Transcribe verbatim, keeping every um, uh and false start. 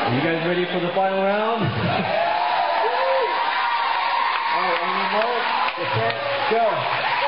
You guys ready for the final round? Alright, on your mark, get set, go.